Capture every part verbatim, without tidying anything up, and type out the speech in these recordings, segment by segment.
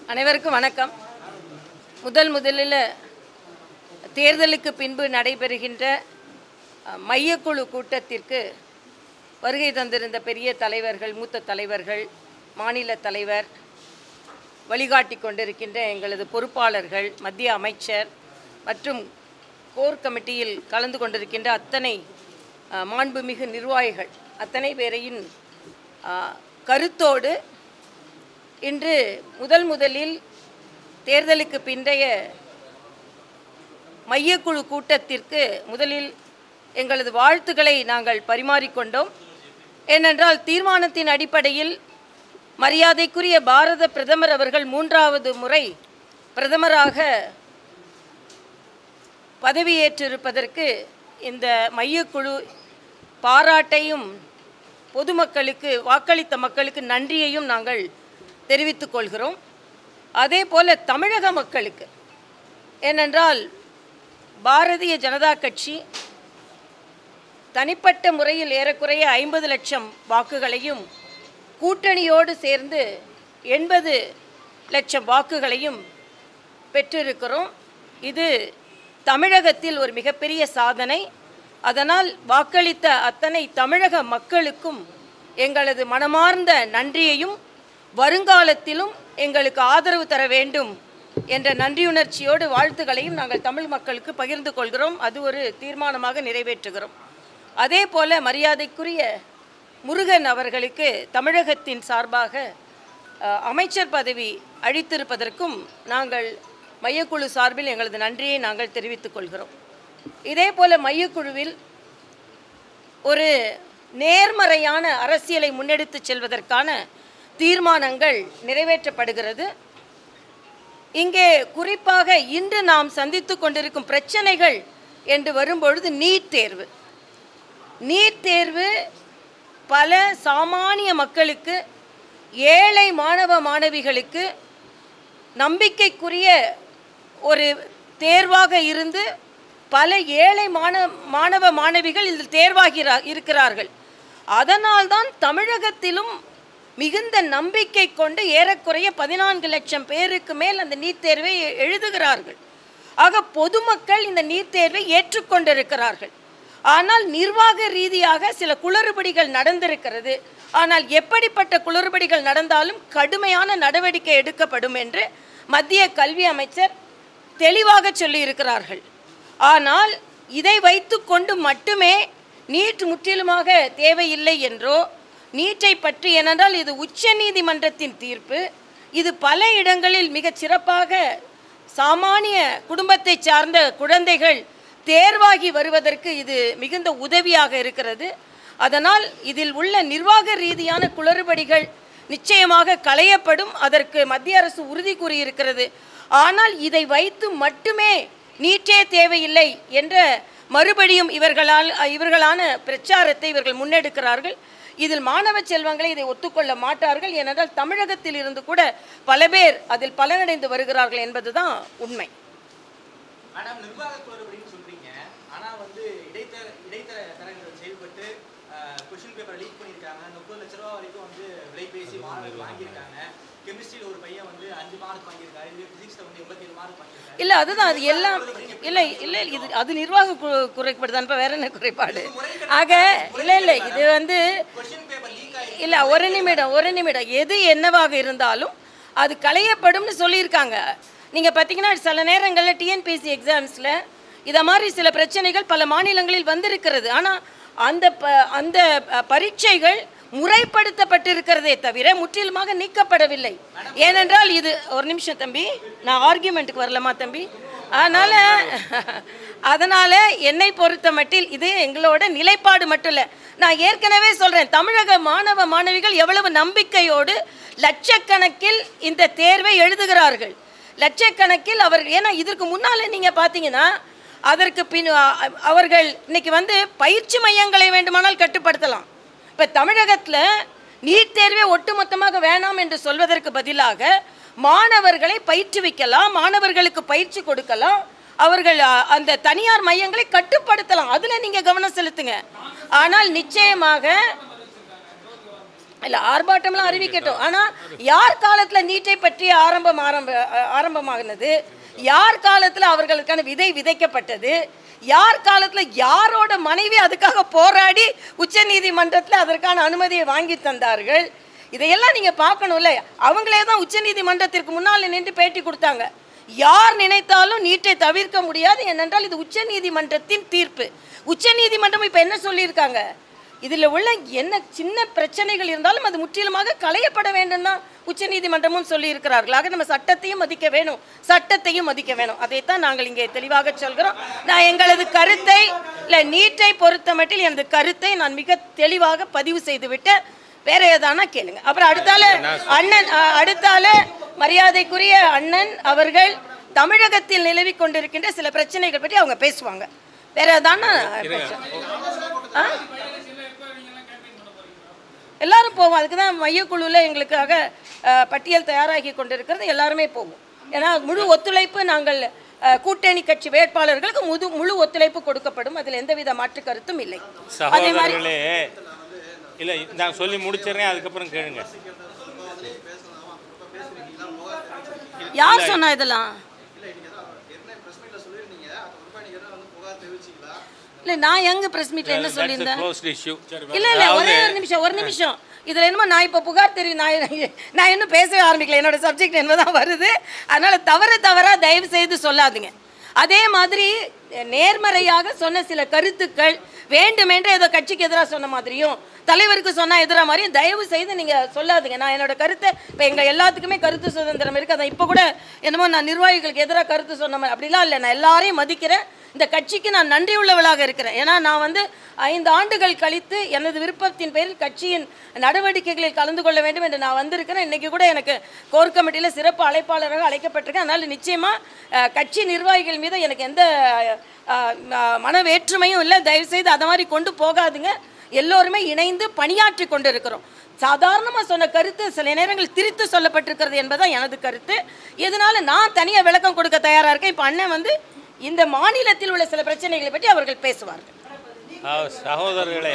அனைவருக்கும் வணக்கம். முதல் முதலில் தேர்தலுக்கு பின்பு நடைபெறுகின்ற மையக்குழு கூட்டத்திற்கு வருகை தந்திருந்த பெரிய தலைவர்கள், மூத்த தலைவர்கள், மாநில தலைவர், வழிகாட்டி கொண்டிருக்கின்ற எங்களது பொறுப்பாளர்கள், மத்திய அமைச்சர் மற்றும் கோர் கமிட்டியில் கலந்து கொண்டிருக்கின்ற அத்தனை மாண்புமிகு நிர்வாகிகள் அத்தனை பேரையும் கருத்தோடு இன்று முதல் முதலில் தேர்தலுக்கு பிந்தைய மையக்குழு கூட்டத்திற்கு முதலில் எங்களது வாழ்த்துக்களை நாங்கள் பரிமாறிக்கொண்டோம். ஏனென்றால் தீர்மானத்தின் அடிப்படையில் மரியாதைக்குரிய பாரத பிரதமர் அவர்கள் மூன்றாவது முறை பிரதமராக பதவியேற்றிருப்பதற்கு இந்த மையக்குழு பாராட்டையும் பொதுமக்களுக்கு, வாக்களித்த மக்களுக்கு நன்றியையும் நாங்கள் தெரிவித்துக் கொள்கிறோம். அதே போல் தமிழக மக்களுக்கு, ஏனென்றால் பாரதிய ஜனதா கட்சி தனிப்பட்ட முறையில் ஏறக்குறைய ஐம்பது லட்சம் வாக்குகளையும் கூட்டணியோடு சேர்ந்து எண்பது லட்சம் வாக்குகளையும் பெற்றிருக்கிறோம். இது தமிழகத்தில் ஒரு மிகப்பெரிய சாதனை. அதனால் வாக்களித்த அத்தனை தமிழக மக்களுக்கும் எங்களது மனமார்ந்த நன்றியையும், வருங்காலத்திலும் எங்களுக்கு ஆதரவு தர வேண்டும் என்ற நன்றியுணர்ச்சியோடு வாழ்த்துக்களையும் நாங்கள் தமிழ் மக்களுக்கு பகிர்ந்து கொள்கிறோம். அது ஒரு தீர்மானமாக நிறைவேற்றுகிறோம். அதே போல் மரியாதைக்குரிய முருகன் அவர்களுக்கு தமிழகத்தின் சார்பாக அமைச்சர் பதவி அளித்திருப்பதற்கும் நாங்கள் மையக்குழு சார்பில் எங்களது நன்றியை நாங்கள் தெரிவித்துக் கொள்கிறோம். இதே போல் மையக்குழுவில் ஒரு நேர்மறையான அரசியலை முன்னெடுத்து செல்வதற்கான தீர்மானங்கள் நிறைவேற்றப்படுகிறது. இங்கே குறிப்பாக இன்று நாம் சந்தித்து கொண்டிருக்கும் பிரச்சனைகள் என்று வரும்பொழுது நீட் தேர்வு நீட் தேர்வு பல சாமானிய மக்களுக்கு, ஏழை மாணவ மாணவிகளுக்கு நம்பிக்கைக்குரிய ஒரு தேர்வாக இருந்து பல ஏழை மாணவ மாணவ மாணவிகள் இதில் தேர்வாகிறார் இருக்கிறார்கள். அதனால்தான் தமிழகத்திலும் மிகுந்த நம்பிக்கை கொண்டு ஏறக்குறைய பதினான்கு லட்சம் பேருக்கு மேல் அந்த நீட் தேர்வை எழுதுகிறார்கள். ஆக பொதுமக்கள் இந்த நீட் தேர்வை ஏற்றுக்கொண்டிருக்கிறார்கள். ஆனால் நிர்வாக ரீதியாக சில குளறுபடிகள் நடந்திருக்கிறது. ஆனால் எப்படிப்பட்ட குளறுபடிகள் நடந்தாலும் கடுமையான நடவடிக்கை எடுக்கப்படும் என்று மத்திய கல்வி அமைச்சர் தெளிவாக சொல்லியிருக்கிறார்கள். ஆனால் இதை வைத்து கொண்டு மட்டுமே நீட் முற்றிலுமாக தேவையில்லை என்றோ, நீட்டை பற்றி, ஏனென்றால் இது உச்ச நீதிமன்றத்தின் தீர்ப்பு, இது பல இடங்களில் மிகச் சிறப்பாக சாமானிய குடும்பத்தை சார்ந்த குழந்தைகள் தேர்வாகி வருவதற்கு இது மிகுந்த உதவியாக இருக்கிறது. அதனால் இதில் உள்ள நிர்வாக ரீதியான குளறுபடிகள் நிச்சயமாக களையப்படும். அதற்கு மத்திய அரசு உறுதி கூறியிருக்கிறது. ஆனால் இதை வைத்து மட்டுமே நீட்டே தேவையில்லை என்ற மறுபடியும் இவர்களால் இவர்களான பிரச்சாரத்தை இவர்கள் முன்னெடுக்கிறார்கள். இதில் மாணவ செல்வங்களை இதை ஒத்துக்கொள்ள மாட்டார்கள். ஏனென்றால் தமிழகத்தில் இருந்து கூட பல பேர் அதில் பலனடைந்து வருகிறார்கள் என்பதுதான் உண்மை. இல்லை, அதுதான், அது எல்லாம் இல்லை இல்லை இது அது நிர்வாக குறைபாடு தான். இப்போ வேற என்ன குறைபாடு? ஆக இல்லை இல்லை இது வந்து இல்லை ஒரு நிமிடம் ஒரு நிமிடம் எது என்னவாக இருந்தாலும் அது களையப்படும்னு சொல்லியிருக்காங்க. நீங்கள் பார்த்தீங்கன்னா சில நேரங்களில் டிஎன்பிஎஸ்சி எக்ஸாம்ஸில் இதை மாதிரி சில பிரச்சனைகள் பல மாநிலங்களில் வந்திருக்கிறது. ஆனால் அந்த ப அந்த பரீட்சைகள் முறைப்படுத்தப்பட்டிருக்கிறதே தவிர முற்றிலுமாக நீக்கப்படவில்லை. ஏனென்றால் இது ஒரு நிமிஷம் தம்பி, நான் ஆர்கியூமெண்ட்டுக்கு வரலாமா தம்பி? அதனால் அதனால் என்னை பொறுத்த மட்டில் இது எங்களோட நிலைப்பாடு மட்டும் இல்லை. நான் ஏற்கனவே சொல்கிறேன், தமிழக மாணவ மாணவிகள் எவ்வளவு நம்பிக்கையோடு லட்சக்கணக்கில் இந்த தேர்வை எழுதுகிறார்கள். லட்சக்கணக்கில் அவர்கள், ஏன்னா இதற்கு முன்னால் நீங்கள் பார்த்தீங்கன்னா அதற்கு பின் அவர்கள் இன்னைக்கு வந்து பயிற்சி மையங்களை வேண்டுமானால் கட்டுப்படுத்தலாம். இப்போ தமிழகத்தில் நீட் தேர்வே ஒட்டுமொத்தமாக வேணாம் என்று சொல்வதற்கு பதிலாக மாணவர்களை பயிற்றுவிக்கலாம், மாணவர்களுக்கு பயிற்சி கொடுக்கலாம், அவர்கள் அந்த தனியார் மையங்களை கட்டுப்படுத்தலாம். அதில் நீங்கள் கவனம் செலுத்துங்க. ஆனால் நிச்சயமாக இல்லை ஆர்ப்பாட்டம்லாம் அறிவிக்கட்டும். ஆனால் யார் காலத்தில் நீட்டை பற்றி ஆரம்பம் ஆரம்ப ஆரம்பமாகினது, யார் காலத்தில் அவர்களுக்கான விதை விதைக்கப்பட்டது, யார் காலத்தில் யாரோட மனைவி அதுக்காக போராடி உச்ச நீதிமன்றத்தில் அதற்கான அனுமதியை வாங்கி தந்தார்கள், இதையெல்லாம் நீங்கள் பார்க்கணும்ல. அவங்களே தான் உச்ச நீதிமன்றத்திற்கு முன்னால் நின்று பேட்டி கொடுத்தாங்க. யார் நினைத்தாலும் நீட்டை தவிர்க்க முடியாது, ஏனென்றால் இது உச்ச நீதிமன்றத்தின் தீர்ப்பு. உச்ச நீதிமன்றம் இப்போ என்ன சொல்லியிருக்காங்க, இதில் உள்ள என்ன சின்ன பிரச்சனைகள் இருந்தாலும் அது முற்றிலுமாக களையப்பட வேண்டும் தான் உச்ச நீதிமன்றமும் சொல்லியிருக்கிறார்கள். ஆக நம்ம சட்டத்தையும் மதிக்க வேணும், சட்டத்தையும் மதிக்க வேணும். அதைத்தான் நாங்கள் இங்கே தெளிவாக சொல்கிறோம். நான் எங்களது கருத்தை இல்லை நீட்டை பொறுத்த மட்டில் எனது கருத்தை நான் மிக தெளிவாக பதிவு செய்து விட்டு வேற ஏதானா கேளுங்க. அப்புறம் அடுத்தால அண்ணன் அடுத்தால மரியாதைக்குரிய அண்ணன் அவர்கள் தமிழகத்தில் நிலவி கொண்டிருக்கின்ற சில பிரச்சனைகள் பற்றி அவங்க பேசுவாங்க. வேற ஏதானா எல்லாரும் போவோம். அதுக்கு தான் மையக்குழுவில் எங்களுக்காக பட்டியல் தயாராகி கொண்டிருக்கிறது. எல்லாருமே போவோம். ஏன்னா முழு ஒத்துழைப்பு நாங்கள் கூட்டணி கட்சி வேட்பாளர்களுக்கு முழு முழு ஒத்துழைப்பு கொடுக்கப்படும். அதில் எந்தவித மாற்று கருத்தும் இல்லை. அதே மாதிரி இல்லை நான் சொல்லி முடிச்சிடறேன், அதுக்கப்புறம் கேளுங்க. யார் சொன்னா இதெல்லாம்? இல்லை நான் எங்க பிரஸ் மீட்ல என்ன சொல்லியிருந்தேன்? இல்லை இல்லை ஒரே ஒரு நிமிஷம் ஒரு நிமிஷம் இதில் என்னமோ நான் இப்போ புகார் தெரிவி நான் நான் இன்னும் பேசவே ஆரம்பிக்கல. என்னோட சப்ஜெக்ட் என்னதான் வருது, அதனால தவற தவறாக தயவு செய்து சொல்லாதீங்க. அதே மாதிரி நேர்மறையாக சொன்ன சில கருத்துக்கள் வேண்டுமென்று ஏதோ கட்சிக்கு எதிராக சொன்ன மாதிரியும் தலைவருக்கு சொன்னால் எதிராக மாதிரியும் தயவு செய்து நீங்கள் சொல்லாதீங்க. நான் என்னோட கருத்தை இப்போ எங்கள் எல்லாத்துக்குமே கருத்து சுதந்திரம் இருக்குது. அதை இப்போ கூட என்னமோ நான் நிர்வாகிகளுக்கு எதிராக கருத்து சொன்ன மாதிரி அப்படிலாம் இல்லை. நான் எல்லாரையும் மதிக்கிறேன். இந்த கட்சிக்கு நான் நன்றி உள்ளவளாக இருக்கிறேன். ஏன்னா நான் வந்து ஐந்து ஆண்டுகள் கழித்து எனது விருப்பத்தின் பேரில் கட்சியின் நடவடிக்கைகளில் கலந்து கொள்ள வேண்டும் என்று நான் வந்திருக்கிறேன். இன்றைக்கி கூட எனக்கு கோர் கமிட்டியில் சிறப்பு அழைப்பாளராக அழைக்கப்பட்டிருக்கேன். அதனால் நிச்சயமாக கட்சி நிர்வாகிகள் மீது எனக்கு எந்த மன வேற்றுமையும் இல்லை. தயவுசெய்து அதை மாதிரி கொண்டு போகாதுங்க. எல்லோருமே இணைந்து பணியாற்றி கொண்டு இருக்கிறோம். சாதாரணமாக சொன்ன கருத்து சில நேரங்கள் திரித்து சொல்லப்பட்டிருக்கிறது என்பதான் எனது கருத்து. இதனால நான் தனியாக விளக்கம் கொடுக்க தயாராக இருக்கேன். இப்போ அண்ணன் வந்து இந்த மாநிலத்தில் உள்ள சில பிரச்சனைகளை பற்றி அவர்கள் பேசுவார்கள். சகோதரர்களே,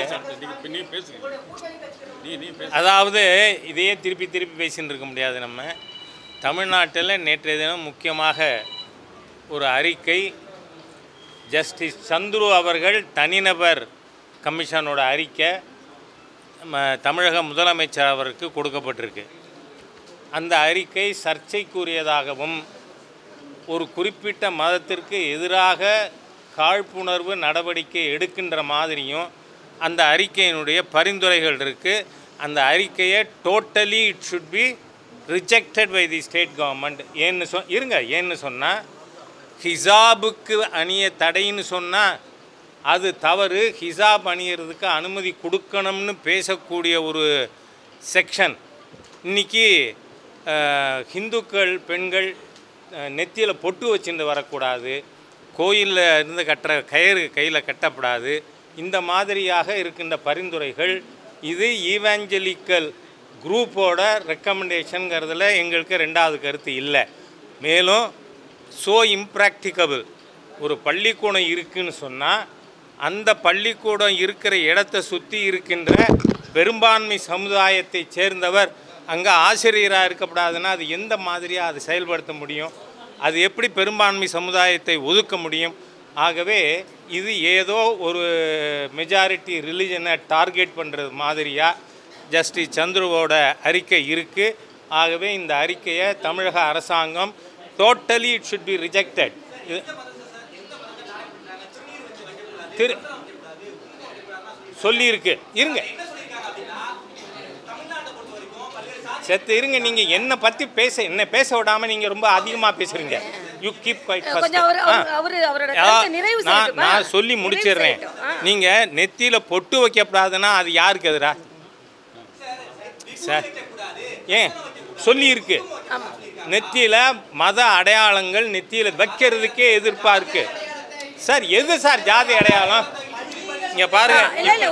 அதாவது இதையே திருப்பி திருப்பி பேசின்னு இருக்க முடியாது. நம்ம தமிழ்நாட்டில் நேற்றைய தினம் முக்கியமாக ஒரு அறிக்கை ஜஸ்டிஸ் சந்துரு அவர்கள் தனிநபர் கமிஷனோட அறிக்கை தமிழக முதலமைச்சர் அவருக்கு கொடுக்கப்பட்டிருக்கு. அந்த அறிக்கை சர்ச்சைக்குரியதாகவும் ஒரு குறிப்பிட்ட மதத்திற்கு எதிராக காழ்ப்புணர்வு நடவடிக்கை எடுக்கின்ற மாதிரியும் அந்த அறிக்கையினுடைய பரிந்துரைகள் இருக்குது. அந்த அறிக்கையை totally it should be rejected by the state government. ஏன்னு சொ இருங்க ஏன்னு சொன்னால் ஹிஜாபுக்கு அணிய தடைன்னு சொன்னால் அது தவறு. ஹிஜாப் அணியறதுக்கு அனுமதி கொடுக்கணும்னு பேசக்கூடிய ஒரு செக்ஷன் இன்றைக்கி ஹிந்துக்கள் பெண்கள் நெத்தியில் பொட்டு வச்சுட்டு வரக்கூடாது, கோயிலில் இருந்து கட்டுற கயிறு கையில் கட்டப்படாது, இந்த மாதிரியாக இருக்கின்ற பரிந்துரைகள் இது ஈவாஞ்சலிக்கல் குரூப்போட ரெக்கமெண்டேஷனுங்கிறதுல எங்களுக்கு ரெண்டாவது கருத்து இல்லை. மேலும் ஸோ இம்ப்ராக்டிகபிள் ஒரு பள்ளிக்கூடம் இருக்குதுன்னு சொன்னால் அந்த பள்ளிக்கூடம் இருக்கிற இடத்தை சுற்றி இருக்கின்ற பெரும்பான்மை சமுதாயத்தை சேர்ந்தவர் அங்கே ஆசிரியராக இருக்கப்படாதுன்னா அது எந்த மாதிரியாக அது செயல்படுத்த முடியும்? அது எப்படி பெரும்பான்மை சமுதாயத்தை ஒதுக்க முடியும்? ஆகவே இது ஏதோ ஒரு மெஜாரிட்டி ரிலிஜனை டார்கெட் பண்ணுறது மாதிரியாக ஜஸ்டிஸ் சந்துருவோட அறிக்கை இருக்குது. ஆகவே இந்த அறிக்கையை தமிழக அரசாங்கம் totally it should be rejected. திரு சொல்லியிருக்கு. இருங்க செத்து இருங்க. நீங்கள் என்னை பற்றி பேச என்ன பேச விடாமல் நீங்கள் ரொம்ப அதிகமாக பேசுகிறீங்க. You keep quiet. நான் நான் சொல்லி முடிச்சிடுறேன். நீங்கள் நெத்தியில் பொட்டு வைக்கப்படாதுன்னா அது யாருக்கு எதிரா சார்? ஏன் சொல்லியிருக்கு நெத்தியில் மத அடையாளங்கள் நெத்தியில் வைக்கிறதுக்கே எதிர்ப்பாக இருக்குது சார். எது சார் ஜாதி அடையாளம்? இங்கே பாருங்க,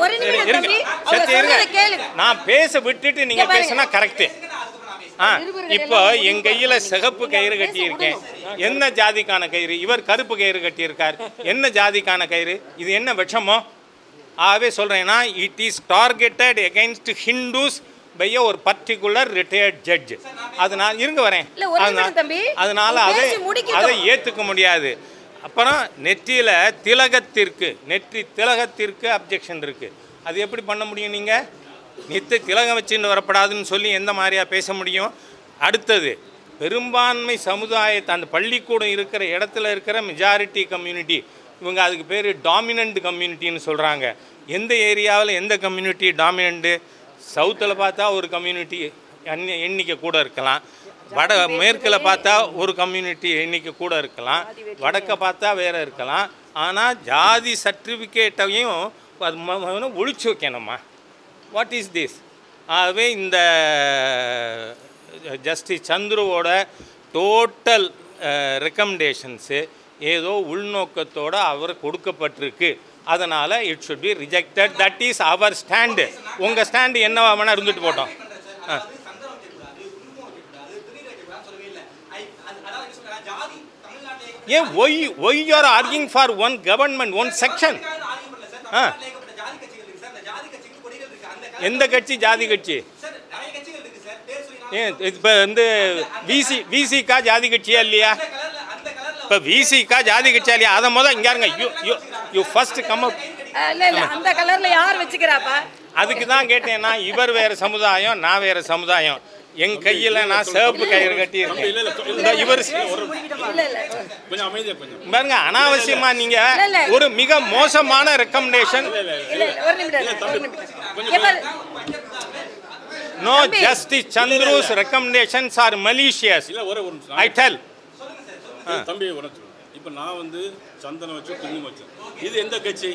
நான் பேச விட்டுட்டு நீங்க பேசினா கரெக்டு. ஆ இப்போ என் கையில் சிகப்பு கயிறு கட்டியிருக்கேன். என்ன ஜாதிக்கான கயிறு? இவர் கருப்பு கயிறு கட்டியிருக்கார். என்ன ஜாதிக்கான கயிறு? இது என்ன விஷமோ? ஆகவே சொல்கிறேன்னா it is targeted against Hindus by ஒரு பர்டிகுலர் ரிட்டையர்ட் ஜட்ஜ். அதனால் இருங்க வரேன். அதனால் அதை அதை ஏற்றுக்க முடியாது. அப்புறம் நெற்றியில் திலகத்திற்கு நெற்றி திலகத்திற்கு அப்ஜெக்ஷன் இருக்குது. அது எப்படி பண்ண முடியும்? நீங்கள் நித்திய திலகம் வச்சுன்னு வரப்படாதுன்னு சொல்லி எந்த மாதிரியாக பேச முடியும்? அடுத்தது பெரும்பான்மை சமுதாயத்தை அந்த பள்ளிக்கூடம் இருக்கிற இடத்துல இருக்கிற மெஜாரிட்டி கம்யூனிட்டி, இவங்க அதுக்கு பேர் டாமினண்ட் கம்யூனிட்டின்னு சொல்கிறாங்க. எந்த ஏரியாவில் எந்த கம்யூனிட்டி டாமினண்ட்டு? சவுத்தில் பார்த்தா ஒரு கம்யூனிட்டி எண்ணிக்கை கூட இருக்கலாம், வட மேற்கில் பார்த்தா ஒரு கம்யூனிட்டி எண்ணிக்கை கூட இருக்கலாம், வடக்க பார்த்தா வேறு இருக்கலாம். ஆனால் ஜாதி சர்டிஃபிகேட்டையும் அது ஒழிச்சு வைக்கணுமா? What is this? ஆகவே இந்த ஜஸ்டிஸ் சந்துருவோட டோட்டல் ரெக்கமெண்டேஷன்ஸு ஏதோ உள்நோக்கத்தோடு அவர் கொடுக்கப்பட்டிருக்கு. அதனால் it should be rejected. That is our stand. உங்கள் ஸ்டாண்டு என்னவா வேணால் இருந்துட்டு போட்டோம். ஆ ஏன் why why are arguing for one government one section? ஆ எந்த கட்சி ஜாதி கட்சி? ஏன் இப்போ வந்து விசி விசிக்கா ஜாதி கட்சியா இல்லையா? இப்போ விசிக்கா ஜாதி கட்சியா இல்லையா? அதை முதல் இங்கே இருங்க. You you you first come up. அந்த கலரில் யார் வச்சுக்கிறாப்பா? அதுக்கு தான் கேட்டேன்னா, இவர் வேறு சமுதாயம், நான் வேறு சமுதாயம். என் கையில் நான் சிவப்பு கயிறு கட்டி இருக்கேன். இவர் பாருங்க, அனாவசியமா நீங்க ஒரு மிக மோசமான recommendation. No, Justice Chandru's recommendations are malicious. I tell. தம்பி உனக்கு இப்போ நான் வந்து சந்தனம் வச்சு குங்குமம் வச்சேன். இது எந்த கட்சி?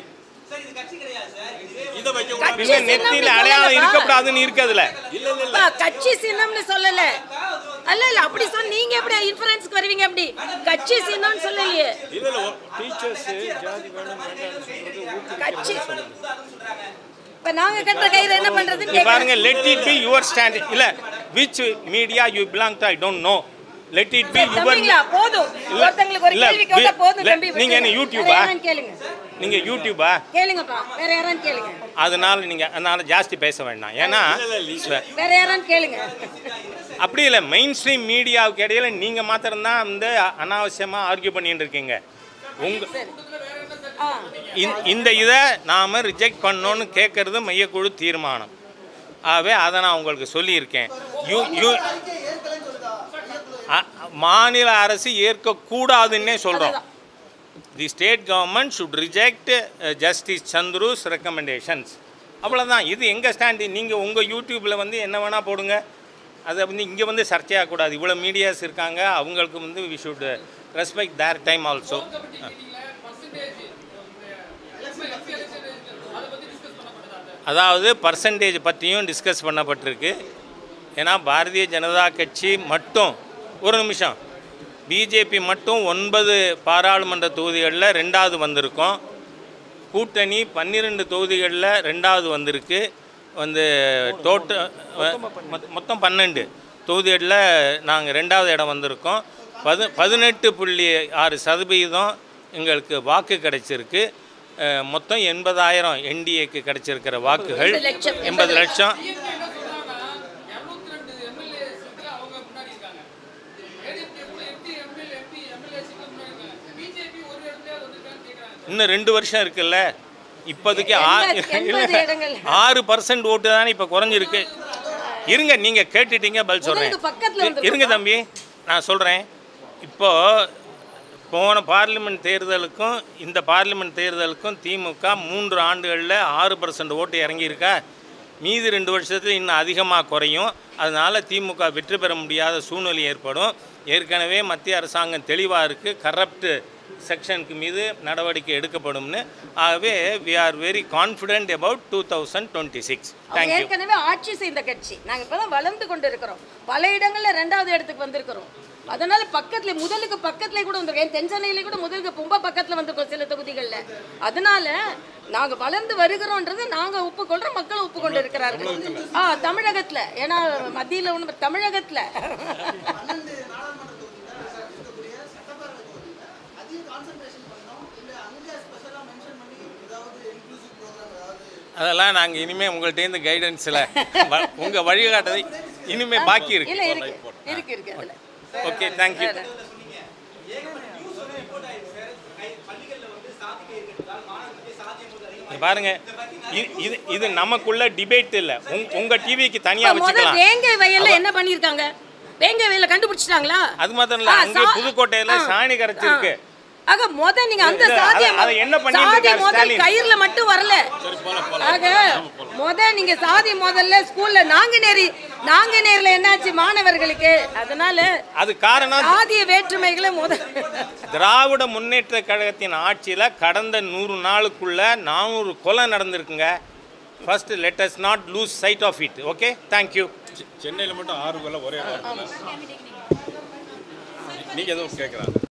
நெத்தியில அடையாளம் இருக்கக்கூடாதுன்னு இருக்குதுல. கட்சி சின்னம்னு சொல்லல. அல்ல இல்ல அப்படி சொன்ன நீங்க எப்படி இன்ஃபரன்ஸ்க்கு வருவீங்க? அப்படி கட்சி சின்னம்னு சொல்லலையே. இல்ல இல்ல டீச்சர்ஸ் ஜாதி வேணும் வேண்டாம்னு சொல்றது கட்சி. இப்ப நாங்க கட்ட கையில என்ன பண்றது பாருங்க. let it be your stand. இல்ல which media you belong to I don't know. let it be your. போதும் ஒருத்தங்களுக்கு ஒரு கேள்வி கேட்டா போதும் தம்பி. நீங்க என்ன யூடியூபா? கேளுங்க. நீங்க யூடியூபா? கேளுங்கப்பா. வேற யாரான்னு கேளுங்க. அதனால நீங்க அதனால ஜாஸ்தி பேச வேண்டாம். ஏன்னா வேற யாரான்னு கேளுங்க. அப்படி இல்லை, மெயின் ஸ்ட்ரீம் மீடியாவுக்கு இடையில நீங்க மாத்திரம் தான் வந்து அனாவசியமா ஆர்கியூ பண்ணிட்டு இருக்கீங்க. உங்க இந்த இதை நாம் ரிஜெக்ட் பண்ணோன்னு கேட்குறது மையக்குழு தீர்மானம். ஆகவே அதை நான் உங்களுக்கு சொல்லியிருக்கேன். யூ யூ மாநில அரசு ஏற்கக்கூடாதுன்னே சொல்கிறோம். The state government should reject justice Chandru's recommendations. அவ்வளோதான். இது எங்கள் ஸ்டாண்டு. நீங்கள் உங்கள் யூடியூப்பில் வந்து என்ன வேணால் போடுங்க. அதை வந்து இங்கே வந்து சர்ச்சையாகக்கூடாது. இவ்வளோ மீடியாஸ் இருக்காங்க, அவங்களுக்கு வந்து we should respect their time also. அதாவது பர்சன்டேஜ் பற்றியும் டிஸ்கஸ் பண்ணப்பட்டிருக்கு. ஏன்னா பாரதிய ஜனதா கட்சி மட்டும் ஒரு நிமிஷம் பிஜேபி மட்டும் ஒன்பது பாராளுமன்ற தொகுதிகளில் ரெண்டாவது வந்திருக்கோம். கூட்டணி பன்னிரெண்டு தொகுதிகளில் ரெண்டாவது வந்திருக்கு. வந்து டோட்டல் மொத்தம் பன்னெண்டு தொகுதிகளில் நாங்கள் ரெண்டாவது இடம் வந்திருக்கோம். பது பதினெட்டு புள்ளி ஆறு சதவீதம் எங்களுக்கு வாக்கு கிடைச்சிருக்கு. மொத்தம் எண்பதாயிரம் என்டிஏக்கு கிடைச்சிருக்கிற வாக்குகள் எண்பது லட்சம். இன்னும் ரெண்டு வருஷம் இருக்குல்ல. இப்போதைக்கு ஆறு பர்சன்ட் ஓட்டு தானே இப்போ குறைஞ்சிருக்கு. இருங்க, நீங்கள் கேட்டுட்டீங்க, பதில் சொல்கிறேன். இருங்க தம்பி, நான் சொல்கிறேன். இப்போது போன பார்லிமெண்ட் தேர்தலுக்கும் இந்த பார்லிமெண்ட் தேர்தலுக்கும் திமுக மூன்று ஆண்டுகளில் ஆறு பர்சன்ட் ஓட்டு இறங்கியிருக்கா. மீதி ரெண்டு வருஷத்தில் இன்னும் அதிகமாக குறையும். அதனால் திமுக வெற்றி பெற முடியாத சூழ்நிலை ஏற்படும். ஏற்கனவே மத்திய அரசாங்கம் தெளிவாக இருக்குது, கரப்ட் செக்ஷனுக்கு மீது நடவடிக்கை எடுக்கப்படும்னு. ஆகவே we are very confident about two thousand twenty six. Thank you. ஏற்கனவே ஆட்சி செய்த கட்சி நாங்கள் இப்போ தான் வளர்ந்து கொண்டு இருக்கிறோம். பல இடங்களில் ரெண்டாவது இடத்துக்கு வந்திருக்கிறோம். அதனால பக்கத்துல முதலுக்கு பக்கத்துல கூட வந்திருக்கோம். தென் சென்னையில கூட முதலுக்கு ரொம்ப பக்கத்துல வந்திருக்கோம் சில தொகுதிகளில். அதனால நாங்கள் வளர்ந்து வருகிறோன்றது நாங்கள் ஒப்புக்கொள்றோம், மக்கள் ஒப்புக்கொண்டு இருக்கிறார்கள். ஆ தமிழகத்தில், ஏன்னா மத்தியில் ஒன்று தமிழகத்தில் அதெல்லாம் நாங்கள் இனிமேல் உங்கள்கிட்டேருந்து கைடன்ஸில் உங்கள் வழிகாட்டதை இனிமேல் பாக்கி இருக்கு. இல்லை இருக்கு இருக்கு இருக்கு அதில். Okay, thank you. பாருங்க, இது இது இது நமக்குள்ள டிபேட் இல்லை. உங் உங்க டிவிக்கு தனியா வச்சுக்கலாம். வேங்கை வயல்ல என்ன பண்ணிருக்காங்க? வேங்கை வயல்ல கண்டுபிடிச்சிட்டாங்களா? அது மாத்திரம் இல்ல, அங்க புதுக்கோட்டையில சாணி கரைச்சிருக்கு. ஆக முத நீங்க அந்த சாதிய அதை என்ன பண்ணிட்டு இருக்காரு? கயிறுல மட்டும் வரல. ஆக முத நீங்க சாதி முதல்ல ஸ்கூல்ல நாங்குநேரி நாங்குநேரில என்னாச்சு மாணவர்களுக்கு? அதனால அது காரணம் சாதிய வேற்றுமைகளை முத திராவிட முன்னேற்ற கழகத்தின் ஆட்சியில கடந்த நூறு நாளுக்குள்ள நானூறு கொலை நடந்திருக்குங்க. First let us not lose sight of it. Okay, thank you. சென்னையில் மட்டும் ஆறு கொலை ஒரே வாரத்தில். நீங்கள் எதுவும் கேட்குறாங்க?